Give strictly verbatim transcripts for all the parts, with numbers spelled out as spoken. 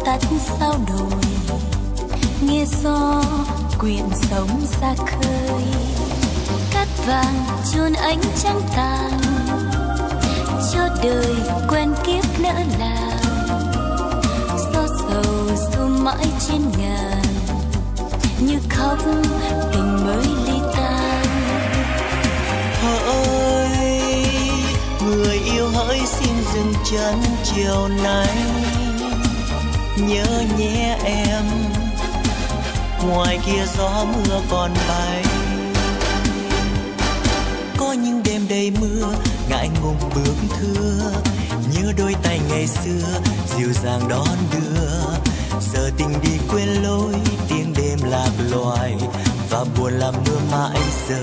tắt sao đồi, nghe gió quyện sóng ra khơi. Cát vàng chôn ánh trăng tàn, cho đời quen kiếp lỡ làng. Gió sầu ru mãi trên ngàn, như khóc tình mới ly tan. Hỡi người yêu hỡi xin dừng chân chiều nay, nhớ nhé em, ngoài kia gió mưa còn bay. Có những đêm đầy mưa ngại ngùng bước thưa, nhớ đôi tay ngày xưa dịu dàng đón đưa. Giờ tình đi quên lối tiếng đêm lạc loài, và buồn làm mưa mãi rơi.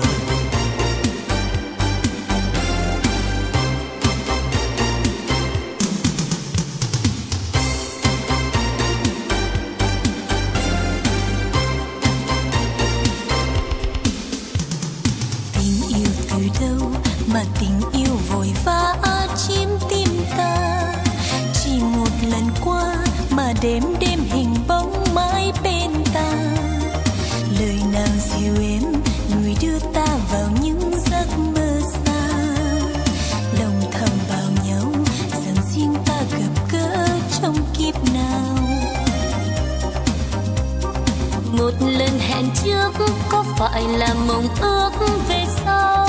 Tình yêu vội vã chiếm tim ta, chỉ một lần qua mà đêm đêm hình bóng mãi bên ta. Lời nào dịu êm người đưa ta vào những giấc mơ xa, lòng thầm bảo nhau rằng riêng ta gặp gỡ trong kiếp nào. Một lần hẹn trước có phải là mộng ước về sau,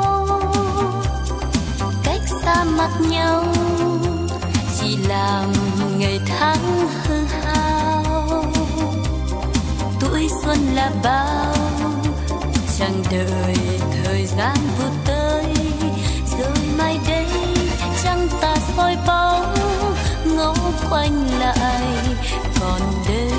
xa mặt nhau chỉ làm ngày tháng hư hao. Tuổi xuân là bao, chẳng đợi thời gian vụt tới, rồi mai đây trăng ta soi bóng ngó quanh lại còn đây.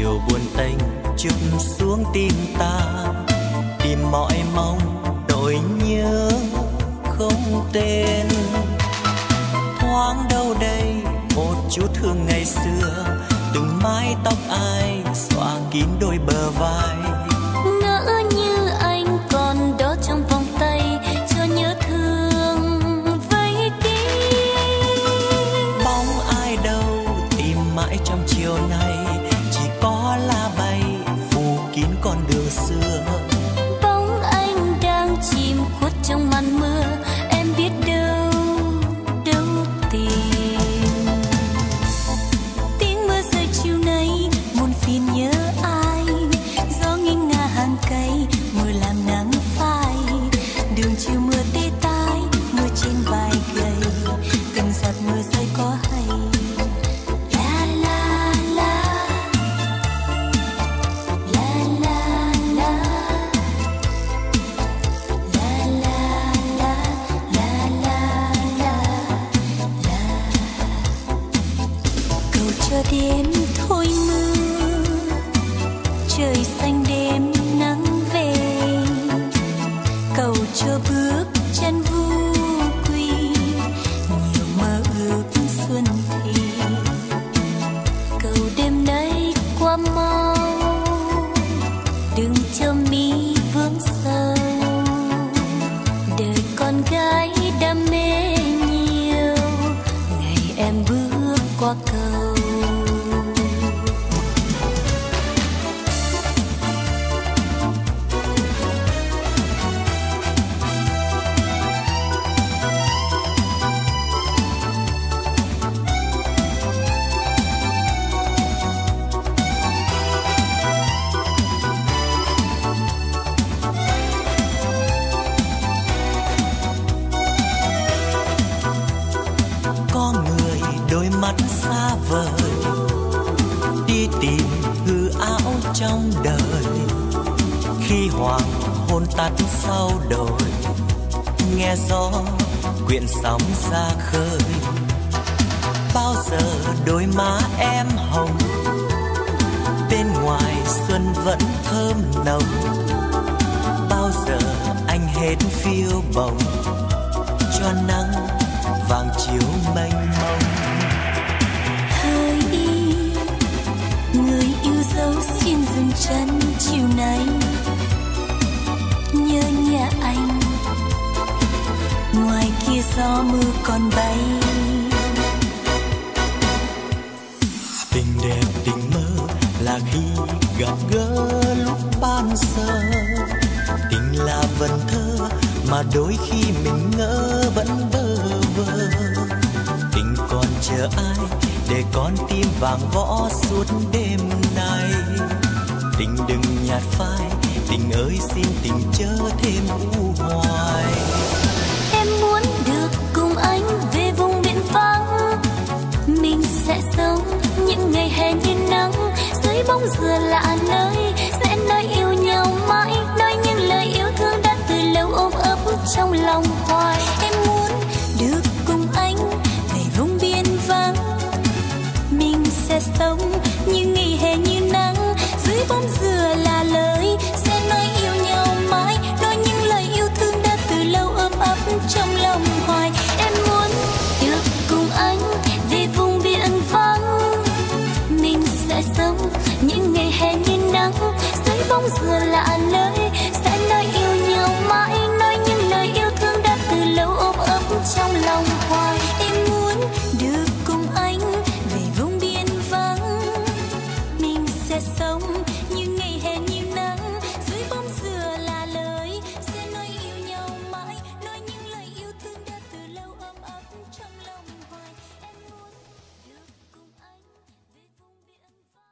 chiều buồn tênh chút xuống tim ta, tìm mọi mong nỗi nhớ không tên. Thoáng đâu đây một chút hương ngày xưa, từng mái tóc ai xõa kín đôi bờ vai. Ngỡ như anh còn đó trong vòng tay, cho nhớ thương vây kín. Bóng ai đâu tìm mãi trong chiều nay, chỉ có lá bay phủ kín con đường xưa. Bóng anh đang chìm khuất trong màn mưa, em biết đâu đâu tìm. Tiếng mưa rơi chiều nay muôn phiền nhớ ai, gió nghiêng ngả hàng cây mưa làm nắng phai. Đường chiều mưa tê tái, mưa trên vai gầy, từng giọt mưa rơi có hay. La la la, la la la, la la la, la la la, la. Cầu cho đêm thôi mưa, trời xanh đêm nắng về. Cầu cho bước chân vu quy, nhiều mơ ước xuân thì. Cầu đêm nay qua mau, đừng cho mi vướng sâu. Đời con gái đam mê nhiều, ngày em bước qua cầu. Có người đôi mắt xa vời, đi tìm hư ảo trong đời. Khi hoàng hôn tắt sau đồi, nghe gió quyện sóng ra khơi. Bao giờ đôi má em hồng, bên ngoài xuân vẫn thơm nồng. Bao giờ anh hết phiêu bồng, cho nắng vàng chiếu mênh mông. Hỡi người yêu dấu xin dừng chân chiều nay, nhớ nhà anh, ngoài kia gió mưa còn bay. Tình đẹp tình mơ là khi gặp gỡ lúc ban giờ. Tình là vần thơ mà đôi khi mình ngỡ vẫn bơ vơ. Tình còn chờ ai để con tim vàng võ suốt đêm nay. Tình đừng nhạt phai, tình ơi xin tình chớ thêm u hoài. Em muốn được cùng anh về vùng biển vắng, mình sẽ sống những ngày hè như nắng, dưới bóng dừa lạ nơi, sẽ nói yêu nhau mãi, nói những lời yêu thương đã từ lâu ôm ấp trong lòng hoài. Em muốn được cùng anh về vùng biển vắng, mình sẽ sống những ngày hè như nắng, dưới bóng dừa là lời, sẽ nói yêu nhau mãi, nói những lời yêu thương đã từ lâu ôm ấp trong lòng hoài. Em muốn được cùng anh về vùng biển vắng, mình sẽ sống những ngày hè như nắng, dưới bóng dừa lạ nơi, sẽ nói yêu nhau mãi, nói những lời yêu thương đã từ lâu ôm ấp trong lòng hoài. Em muốn được cùng anh về vùng biển vắng, mình sẽ sống những ngày hè như nắng, dưới bóng dừa là lời, sẽ nói yêu nhau mãi, nói những lời yêu thương đã từ lâu ôm ấp trong lòng hoài. Em muốn được cùng anh về vùng biển vắng.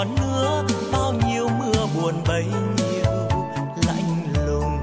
còn nữa, bao nhiêu mưa buồn bấy nhiêu lạnh lùng.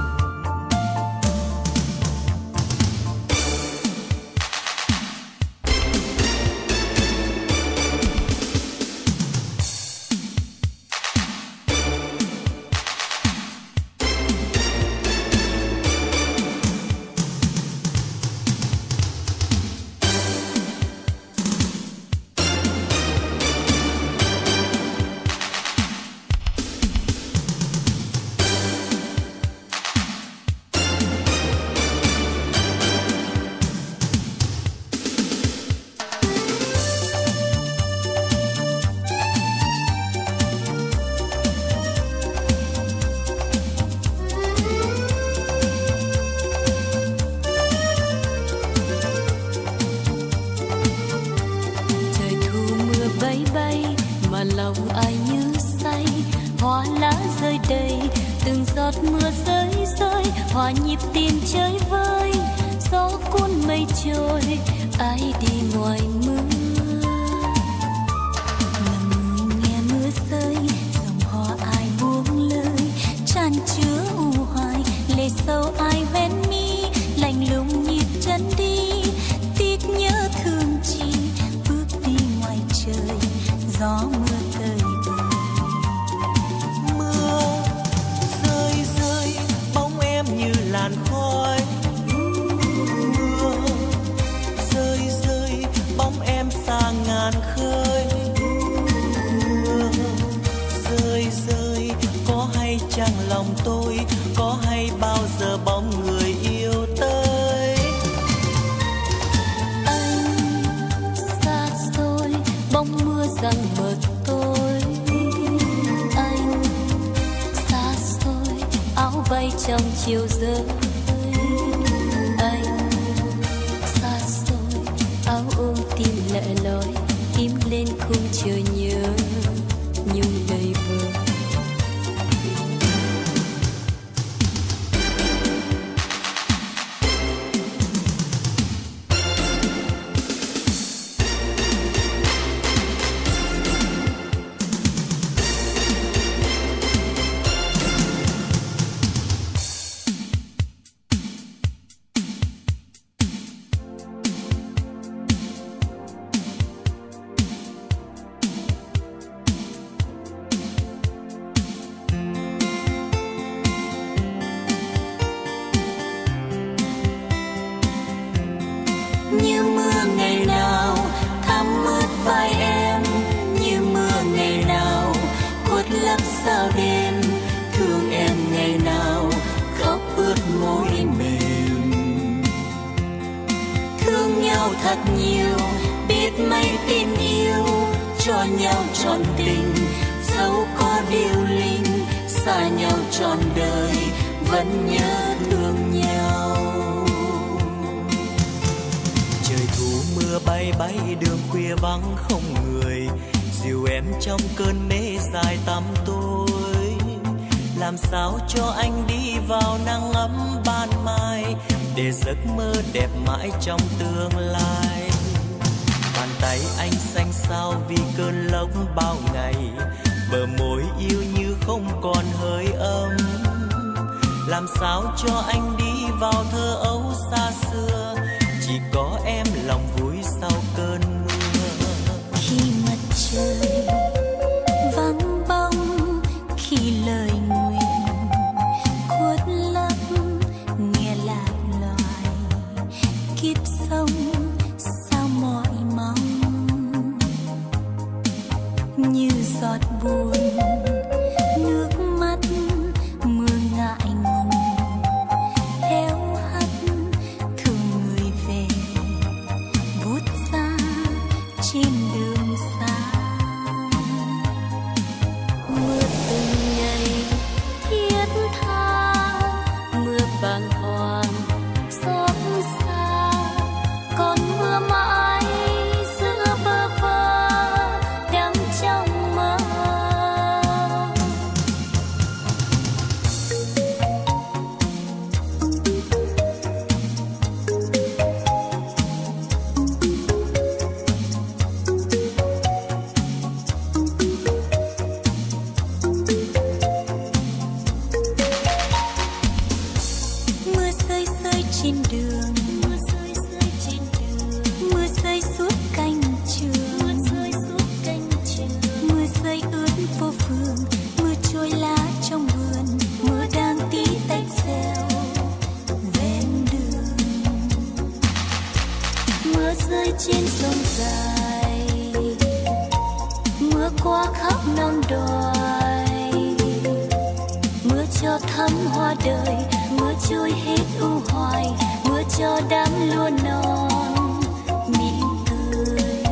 Hòa nhịp tim chơi vơi, gió cuốn mây trôi, ai đi ngoài mưa. Ngầm người nghe mưa rơi, dòng hò ai buông lời, tràn chứa u hoài, lệ sâu ai hoen mi, lạnh lùng nhịp chân đi, tiếc nhớ thương chi, bước đi ngoài trời, gió mưa tơi bời. Mưa rơi rơi, bóng em như làn khói. Mưa rơi rơi, bóng em xa ngàn khơi. Mưa rơi rơi, có hay chăng lòng tôi, có hay bao giờ bóng người yêu tới. Anh xa xôi, bóng mưa răng mờ tôi. Anh xa xôi, áo bay trong chiều rơi. Anh xa xôi, áo ôm tim lẻ loi, tim lên khung trời nhớ nhung đầy vơi. Như mưa ngày nào thắm ướt vai em, như mưa ngày nào khuất lấp sao đêm, thương em ngày nào khóc ướt môi mềm. Thương nhau thật nhiều, biết mấy tin yêu, cho nhau trọn tình, dẫu có điều linh, xa nhau trọn đời vẫn nhớ thương nhau. Mưa bay bay đường khuya vắng không người, dìu em trong cơn mê dài tăm tối. Làm sao cho anh đi vào nắng ấm ban mai, để giấc mơ đẹp mãi trong tương lai. Bàn tay anh xanh xao vì cơn lốc bao ngày, bờ môi yêu như không còn hơi ấm. Làm sao cho anh đi vào thơ ấu xa xưa, chỉ có em lòng vui sau cơn mưa. Khi mặt trời vắng bóng, khi lời nguyện khuất lấp, nghe lạc loài kiếp sống sao mỏi mong. Như giọt buồn nước mắt mưa ngại ngùng, héo hắt thương người về bút ra trên đường xa. Mưa từng ngày thiết tha, mưa bàng hoàng xót xa, còn mưa mãi giữa bơ vơ đắm trong mơ. qua khắp non đồi, mưa cho thắm hoa đời, mưa trôi hết u hoài, mưa cho đám lúa non mỉm cười.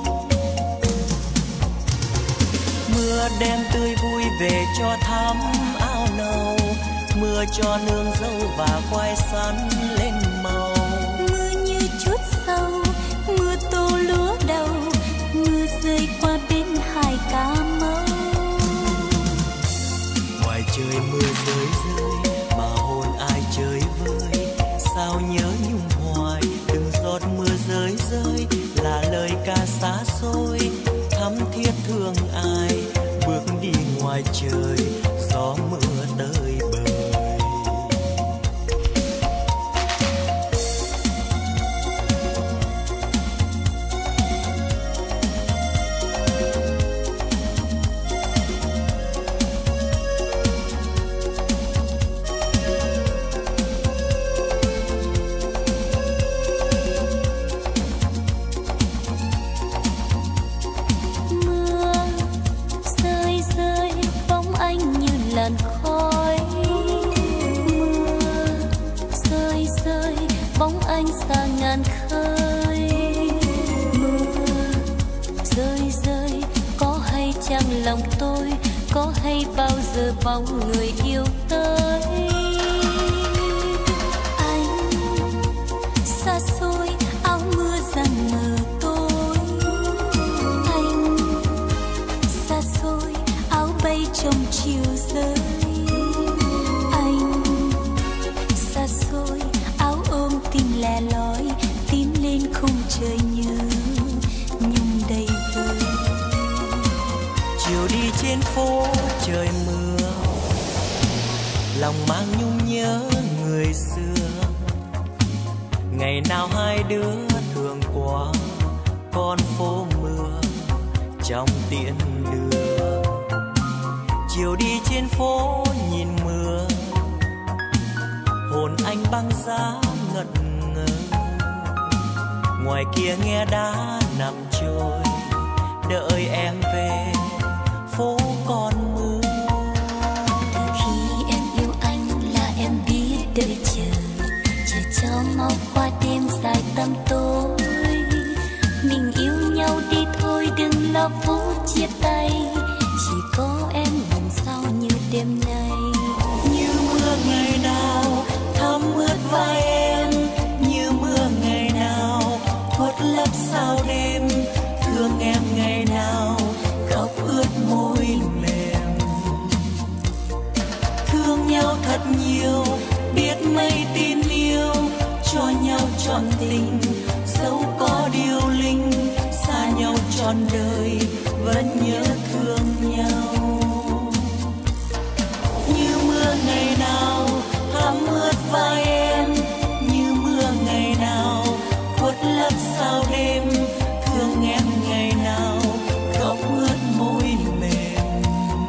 Mưa đem tươi vui về cho thắm áo nâu, mưa cho nương dâu và khoai sắn lên màu. Mưa như chút sâu, mưa tô lúa đầu, mưa rơi qua bên hải Cà Mau. Ngoài trời mưa rơi rơi mà hồn ai chơi vơi, sao nhớ nhung hoài từng giọt mưa rơi rơi là lời ca xa xôi thắm thiết thương ai bước đi ngoài trời gió mưa tới bời. Làn khói mưa rơi rơi bóng anh xa ngàn khơi. Mưa rơi rơi có hay chăng lòng tôi, có hay bao giờ bóng người yêu tới. Anh xa xôi áo mưa răng mờ tối, anh xa xôi áo bay trong chiều rơi. Anh xa xôi áo ôm tim lẻ loi, tím lên khung trời nhớ nhung đầy vơi. Chiều đi trên phố trời mưa, lòng mang nhung nhớ người xưa. Ngày nào hai đứa thường qua con phố mưa trong tiễn đưa. Chiều đi trên phố nhìn mưa, hồn anh băng giá ngẩn ngơ. Ngoài kia nghe đá nằm trôi, đợi em về phố còn mưa. Từ khi em yêu anh là em biết đợi chờ, chờ cho mau qua đêm dài tăm tối. Mình yêu nhau đi thôi đừng lo phút chia tay, chỉ có em buồn sao như đêm nay. Như mưa ngày nào thấm ướt vai em, như mưa ngày nào khuất lấp sao đêm. Thương em ngày nào khóc ướt môi mềm. Thương nhau thật nhiều biết mấy tin yêu, cho nhau trọn tình dẫu có điều linh. Xa nhau trọn đời vẫn nhớ thương nhau. Như mưa ngày nào thấm ướt vai em, như mưa ngày nào khuất lấp sao đêm. Thương em ngày nào khóc ướt môi mềm.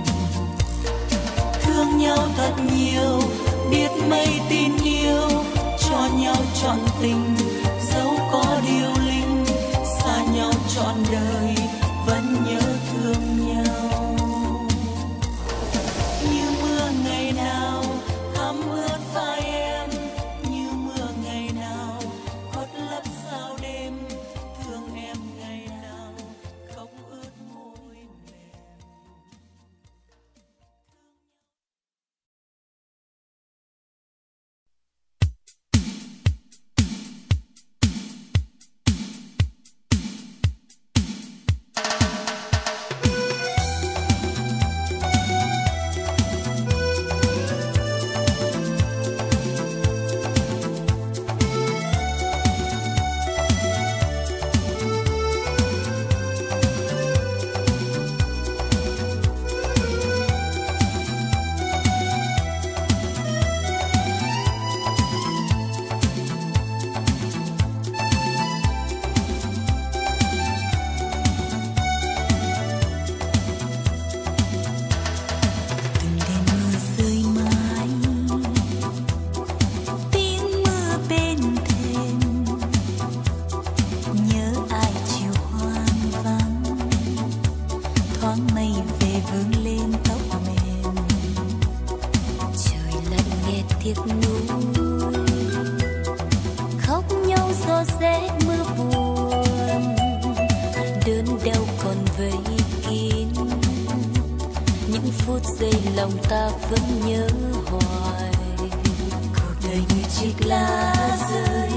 Thương nhau thật nhiều biết mấy tin yêu, cho nhau trọn tình dẫu có điều linh. Xa nhau trọn đời vẫn nhớ thương nhau. Như mưa ngày nào thấm ướt vai em, như mưa ngày nào khuất lấp sao đêm. Thương em ngày nào khóc ướt môi mềm. mây về vương lên tóc mềm. Trời lạnh nghe tiếc nuối, khóc nhau gió rét mưa buồn, đớn đau còn vây kín. Những phút giây lòng ta vẫn nhớ hoài, cuộc đời như chiếc lá rơi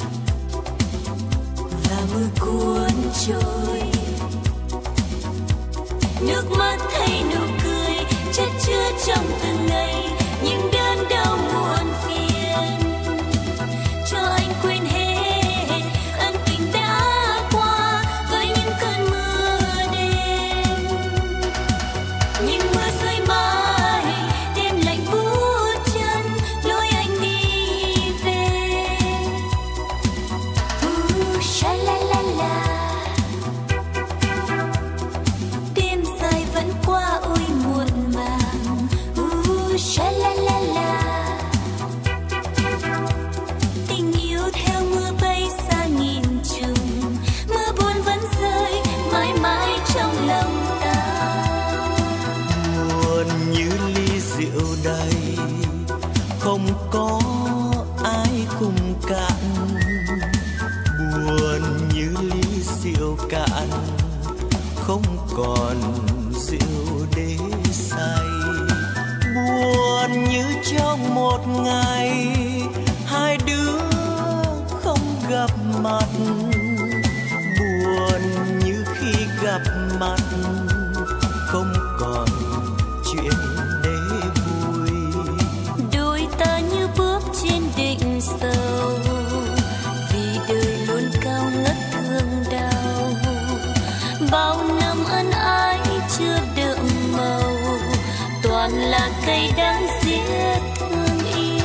và mưa cuốn trôi. Nước mắt thay nụ cười chất chứa trong từng ngày, những đớn đau muộn phiền. Cho anh quên hết ân tình đã qua với những cơn mưa đêm. Những mưa rơi mãi, đêm lạnh buốt chân, lối anh đi về. Uh, sha la la la. Đêm dài vẫn qua ôi muộn màng. Uh, sha la la la. Tình yêu theo mưa bay xa nghìn trùng, mưa buồn vẫn rơi mãi mãi trong lòng ta. Buồn như ly rượu đầy, không có ai cùng cạn. Buồn như ly rượu cạn, không còn rượu để say. Buồn như trong một ngày hai đứa không gặp mặt. Buồn như khi gặp mặt không còn chuyện để vui. Đôi ta như bước trên đỉnh sâu, vì đời luôn cao ngất thương đau. Bao năm ân ái chưa đượm màu, toàn là cây đắng giết thương yêu.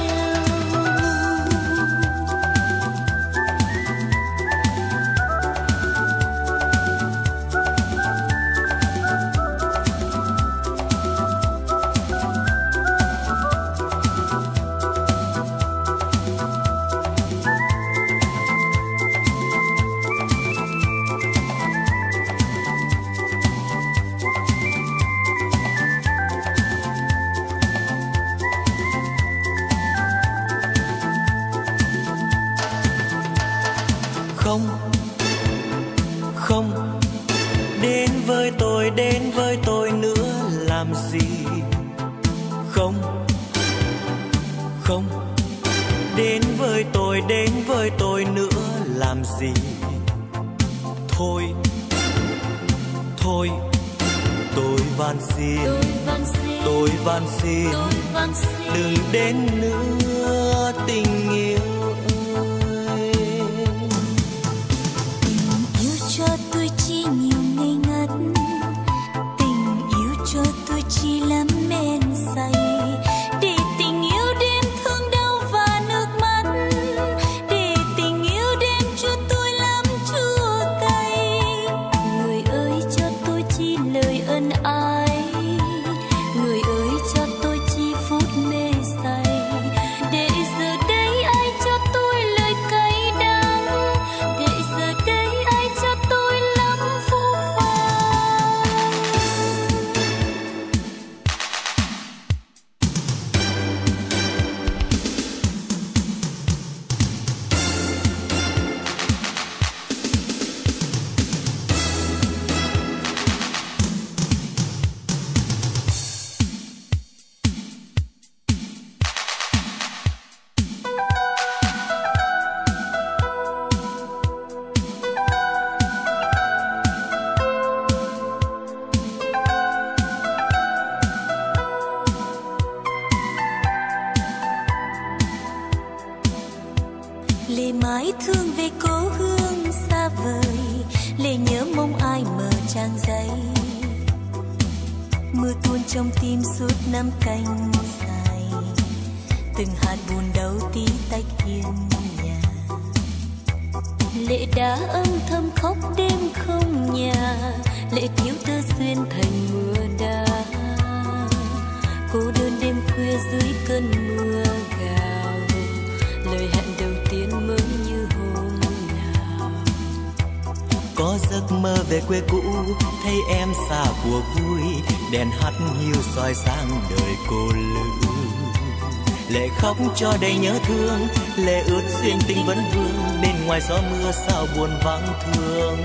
Không, không, đến với tôi, đến với tôi nữa làm gì. Không, không, đến với tôi, đến với tôi nữa làm gì. Thôi, thôi, tôi van xin, tôi van xin, đừng đến nữa tình yêu. Cho tôi chỉ nhiều ngây ngất, tình yêu cho tôi chỉ lắm men say, để tình yêu đêm thương đau và nước mắt, để tình yêu đêm cho tôi lắm chua cay. Người ơi cho tôi chỉ lời ân ái, người ơi cho tôi chỉ phút mê say, để giờ đây ai cho tôi lời cay đắng, để giờ đây ai cho tôi lắm phũ phàng. Lệ mãi thương về cố hương xa vời, lệ nhớ mong ai mở trang giấy. Mưa tuôn trong tim suốt năm canh dài, từng hạt buồn đau tí tách hiên nhà. Lệ đã âm thầm khóc đêm không nhà, lệ thiếu tơ xuyên thành mưa đá. Cô đơn đêm khuya dưới cơn mưa gào, lời hẹn đầu tiên mới như hôm nào. Có giấc mơ về quê cũ, thấy em xa cuộc vui, đèn hắt hiu soi sáng đời cô lữ. Lệ khóc cho đầy nhớ thương, lệ ướt duyên tình vẫn vương, bên ngoài gió mưa sao buồn vắng thương.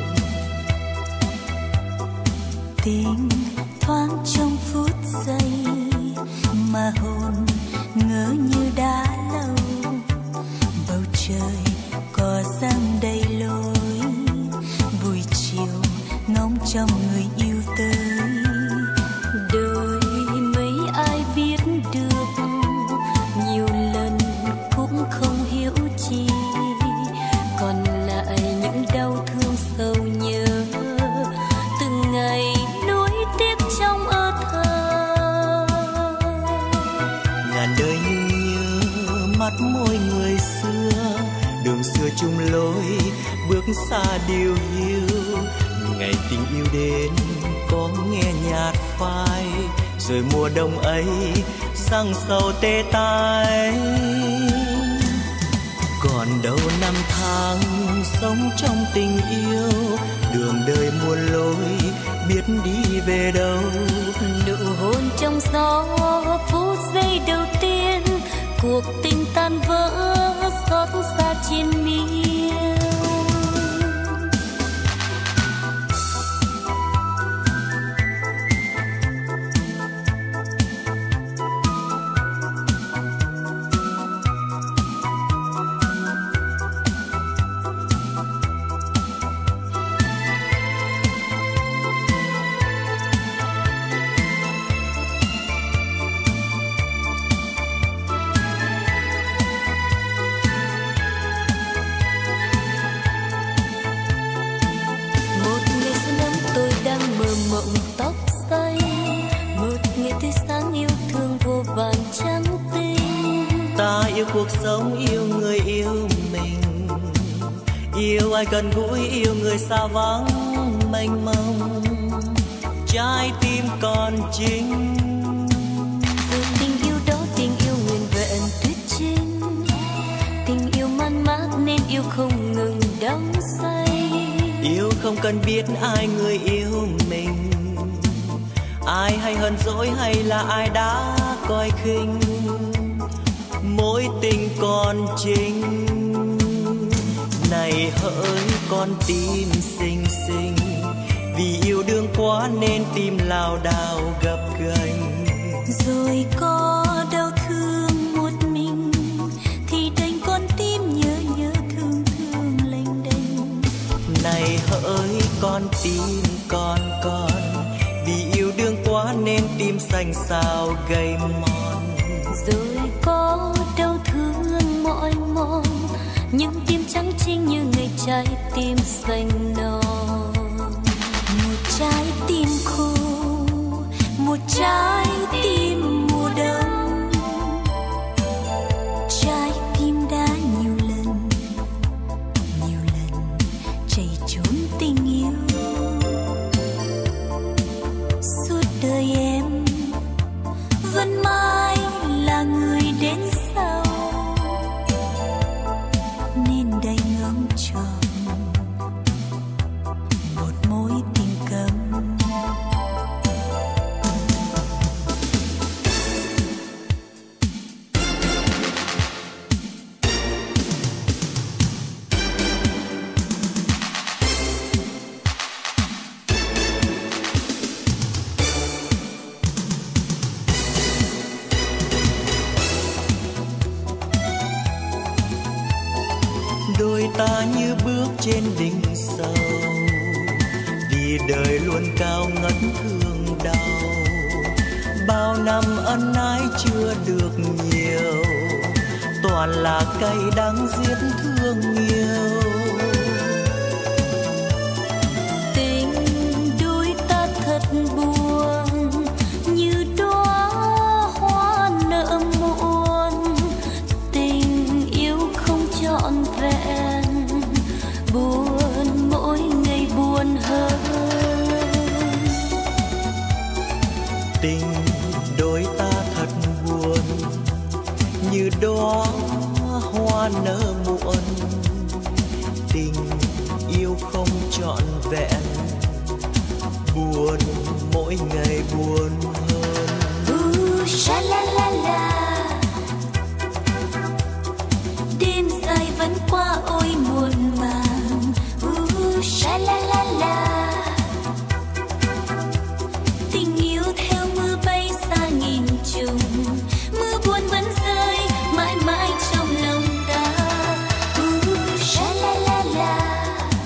Tình thoáng trong phút giây mà hồn ngỡ như đã lâu, bầu trời cỏ giăng đầy lối, buổi chiều ngóng trong người yêu tới. Đôi mấy ai biết được, nhiều lần cũng không hiểu chi, còn lại những đau thương sâu nhớ, từng ngày nuối tiếc trong ơ thơ. Ngàn đời như nhớ mắt môi người xưa, đường xưa chung lối bước xa điều hiu. Ngày tình yêu đến có nghe nhạt phai, rồi mùa đông ấy sang sầu tê tái. Còn đâu năm tháng sống trong tình yêu, đường đời muôn lối biết đi về đâu. Nụ hôn trong gió phút giây đầu tiên, cuộc tình tan vỡ xót xa trên miên. Mộng tóc xanh, một ngày tươi sáng yêu thương vô vàn trắng tinh. Ta yêu cuộc sống, yêu người yêu mình, yêu ai gần gũi, yêu người xa vắng mênh mông. Trái tim còn chính, rồi tình yêu đó tình yêu nguyên vẹn tuyệt trinh, tình yêu man mác nên yêu không ngừng đắm say. Yêu không cần biết ai người yêu mình, ai hay hờn dỗi hay là ai đã coi khinh, mối tình còn chính. Này hỡi con tim xinh xinh, vì yêu đương quá nên tim lao đao gập ghềnh. Rồi có đau thương một mình thì đành con tim nhớ nhớ thương thương lênh đênh. Này hỡi con tim con con, vì yêu đương quá nên tim xanh xao gầy mòn. Rồi có đau thương mỏi mòn, những tim trắng trinh như ngày trái tim xanh non. Một trái tim khô, một trái tim mùa đông, trái tim đã nhiều lần nhiều lần chạy trốn tình yêu. Suốt đời em vẫn mãi là người đến sau, nên đành ngóng tròn một mối tình câm. Đôi ta như bước trên đỉnh sâu, vì đời luôn cao ngất thương đau. Bao năm ân ái chưa được nhiều, toàn là cay đắng giết thương yêu. Tình đôi ta thật buồn, như đóa hoa nở muôn. Tình yêu không trọn vẹn, buồn mỗi ngày buồn hơn. Tình đôi ta thật buồn, như đóa hoa nở muộn. Tình yêu yêu không trọn vẹn, buồn mỗi ngày buồn hơn. Uh, sha la la la, đêm dài vẫn qua ôi muộn màng. Uh, sha la la la, tình yêu theo mưa bay xa nghìn trùng, mưa buồn vẫn rơi mãi mãi trong lòng ta. Uh, sha la la la,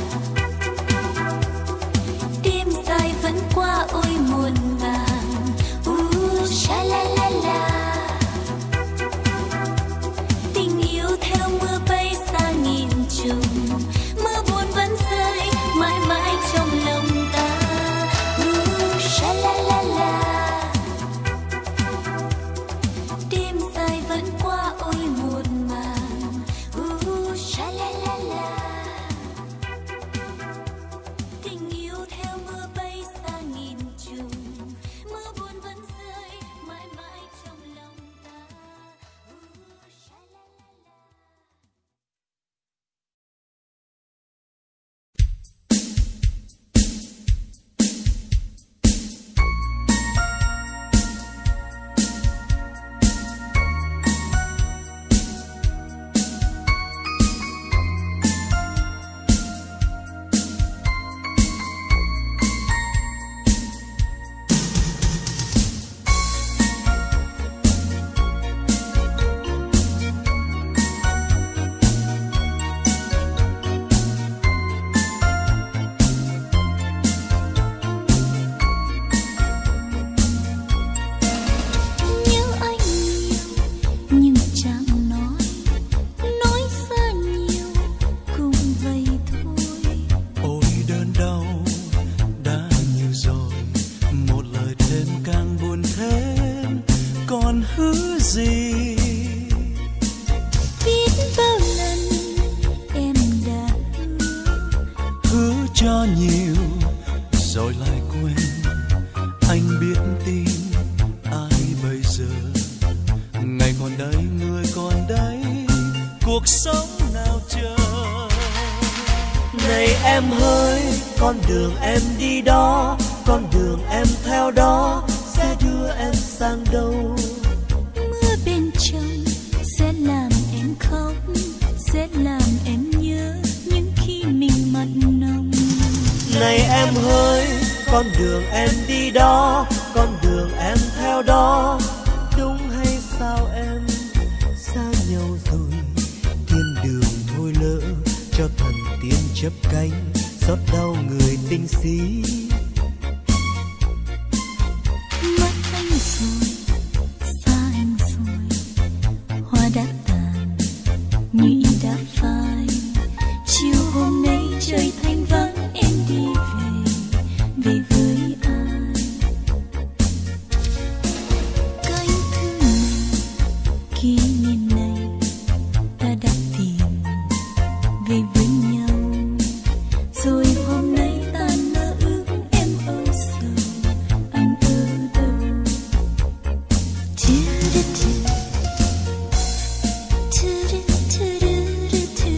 đêm dài vẫn qua ôi muộn màng. Uh, sha la la la, tình yêu theo mưa bay xa nghìn trùng, mưa buồn vẫn rơi mãi mãi trong lòng ta. Uh, sha la la la, đêm dài vẫn qua ôi muộn màng. Uh, sha la la la, tình yêu theo mưa bay xa nghìn trùng, mưa buồn vẫn rơi mãi mãi trong lòng ta. Uh, sha la la la. Nhớ anh nhiều nhưng chẳng nói, nói xa nhiều cũng vậy thôi. Ôi đơn đau đã nhiều rồi, một lời thêm càng buồn thêm, còn hứa gì? Biết bao lần em đã Hứa cho nhiều rồi lại quên, anh biết tin ai bây giờ? Ngày còn đây người còn đấy, cuộc sống nào chờ? Này em hỡi, con đường em đi đó, con đường em theo đó sẽ đưa em sang đâu? mưa bên trong sẽ làm em khóc, sẽ làm em nhớ những khi mình mặn nồng. Này em hỡi, con đường em đi đó, con đường em theo đó, đúng hay sao em? Xa nhau rồi, thiên đường thôi lỡ, cho thần tiên chấp cánh, xót đau người tinh sĩ. Mất anh rồi, xa anh rồi, hoa đã tàn, nhụy đã phai. Chiều hôm nay trời thanh vắng, em đi về, về với ai? Cánh thư này, kỷ niệm này, ta đã tìm về với nhau. Rồi hôm nay ta mơ ước em âu sầu, anh ở đâu? Tu-du-du, tu-du-du-du-du-du,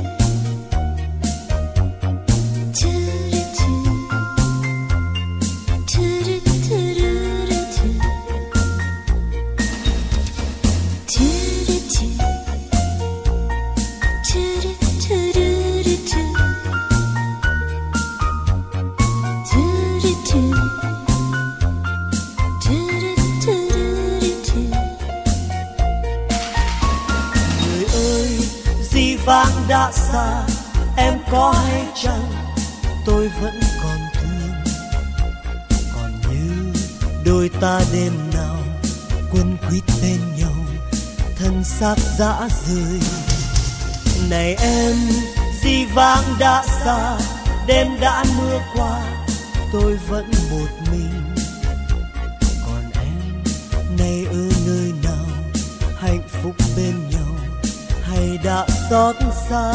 vãng đã xa, em có hay chăng tôi vẫn còn thương, còn như đôi ta đêm nào quấn quýt bên nhau, thân xác dã rời. Này em, dĩ vãng đã xa, đêm đã mưa qua, tôi vẫn một mình. Còn em, nay ở nơi nào, hạnh phúc bên nhau hay đã xót xa?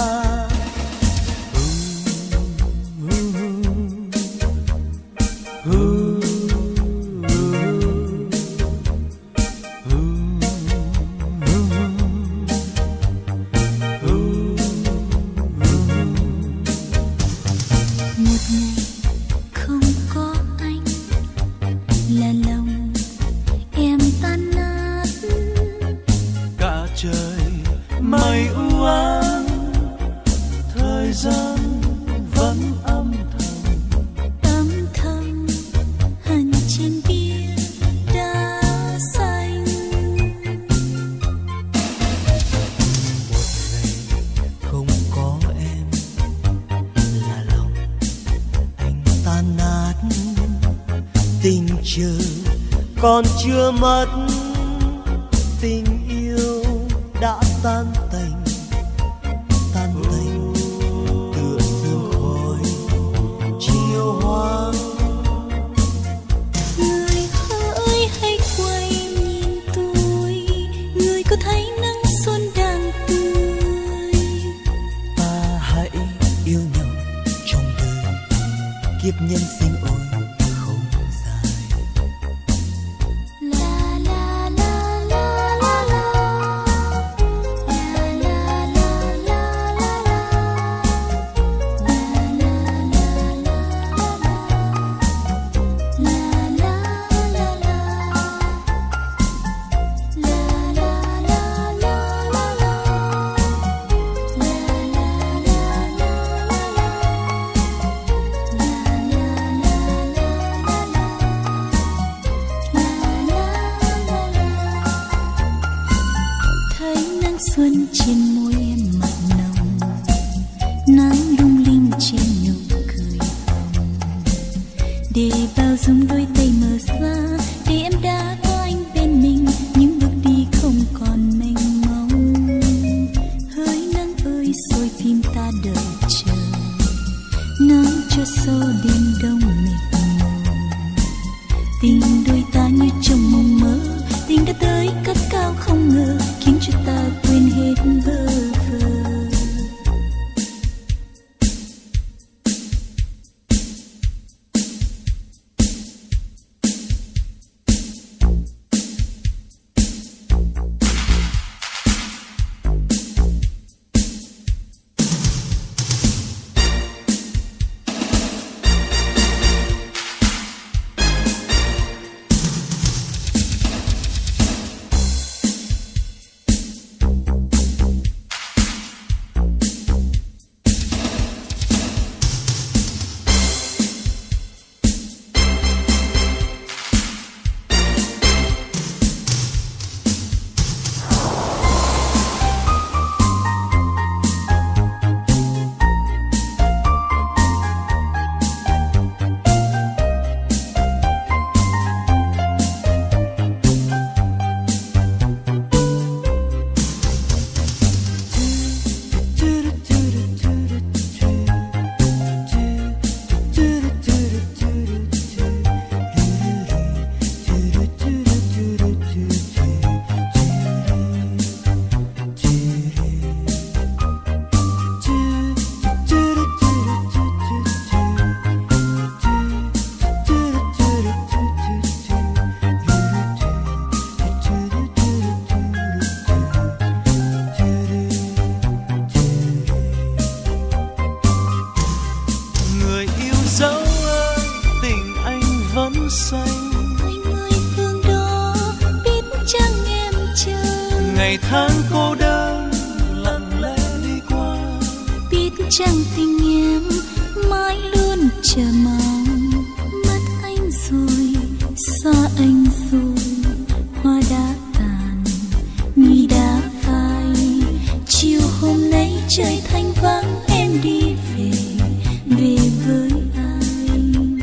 còn chưa mất, tình yêu đã tan tành, tan tành tựa sương khói chiều hoang. Người hỡi hãy quay nhìn tôi, người có thấy nắng xuân đang tươi. Ta hãy yêu nhau trong đời, kiếp nhân sinh ôi không dài. La la la la la la, la la la la la la, la la la la la, la la la la, la la la la thấy nắng xuân trên môi em mặn nồng, nắng lung linh trên nụ cười hồng, để bao dung đôi tay mờ xa, để em đã có anh bên mình, những bước đi không còn mênh mông. Hỡi nắng ơi rồi tim ta đợi chờ, nắng cho sâu đêm đông mịt mù. Tình đôi ta như trong mộng mơ, tình đã tới cất cao không ngờ, khiến cho ta quên hết bơ vơ. Người yêu dấu ơi, tình anh vẫn xanh. Anh ơi phương đó biết chăng em chờ, Ngày tháng cô đơn lặng lẽ đi qua, biết chăng tình em mãi luôn chờ mong. Mất anh rồi, xa anh rồi, hoa đã tàn, mi đã phai. Chiều hôm nay trời thanh vắng, em đi về, về với ai.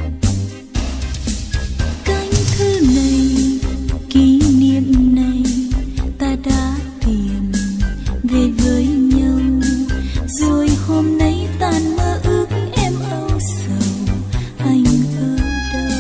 Cánh thư này, kỷ niệm này, ta đã tìm về với nhau. Rồi hôm nay tan mơ ước, em âu sầu, anh ở đâu?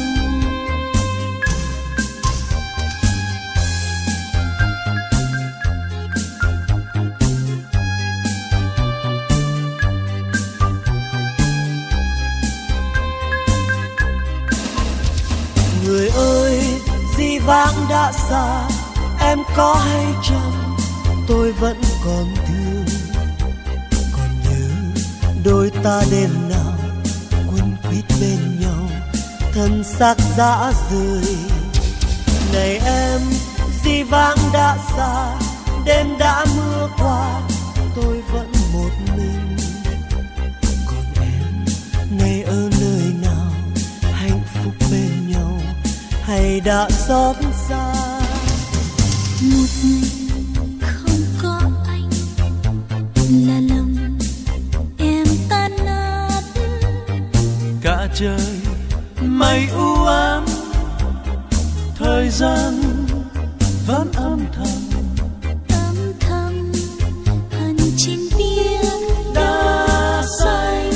Người ơi, dĩ vãng đã xa, em có hay chăng? Tôi vẫn còn thương, còn nhớ đôi ta đêm nào quấn quýt bên nhau, thân xác dã rời. Này em, dĩ vãng đã xa, đêm đã mưa qua, tôi vẫn một mình. Còn em, nay ở nơi nào, hạnh phúc bên nhau hay đã xót xa? Một ngày không có anh là lòng em tan nát. Cả trời mây u ám, thời thời gian vẫn âm thầm âm thầm hành trình biếc đá xanh.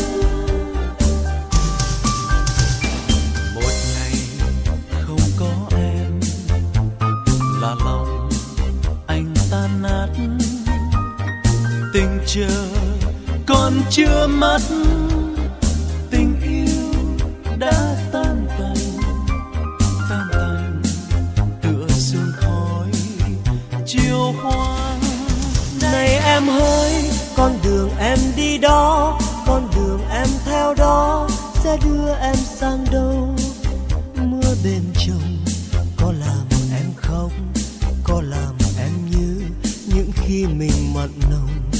Một ngày không có em là lòng anh tan nát, tình chờ còn chưa mất, tình yêu đã tan tành tan tành tựa sương khói chiều hoang. Này em hỡi, con đường em đi đó, con đường em theo đó sẽ đưa em sang đâu? Mưa bên chồng có làm em khóc, có làm em nhớ những khi mình mặn nồng